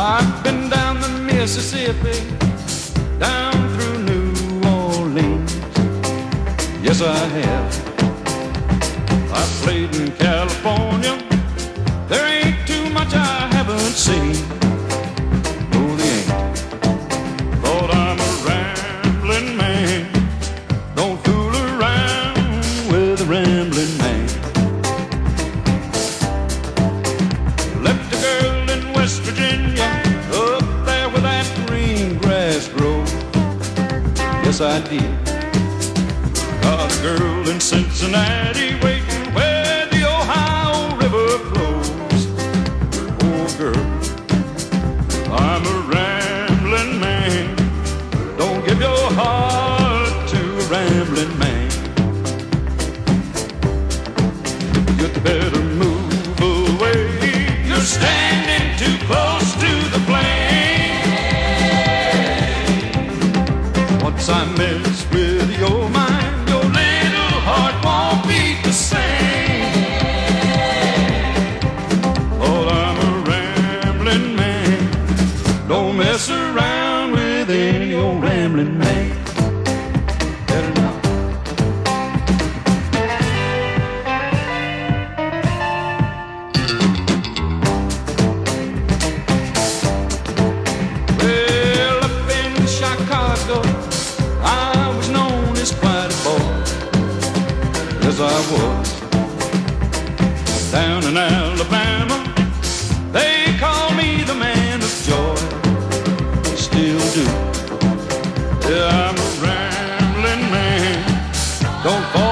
I've been down the Mississippi, down through New Orleans. Yes, I have. I've played in California. There ain't too much I haven't seen. No, there ain't. Thought I'm a rambling man. Don't fool around with a rambling man. Left a girl in West Virginia, up there where that green grass grows. Yes, I did. Got a girl in Cincinnati waiting where the Ohio River flows. Oh, girl, I'm a rambling man. Don't give your heart to a rambling man. You'd better move away. You're standing too close to the flame. Once I mess with your mind, your little heart won't beat the same. Oh, I'm a rambling man. Don't mess around with any old rambling man. Better not. Well, up in Chicago, I was known as quite a boy. Yes, I was. Down in Alabama, they call me the man of joy. They still do. Yeah, I'm a rambling man. Don't fall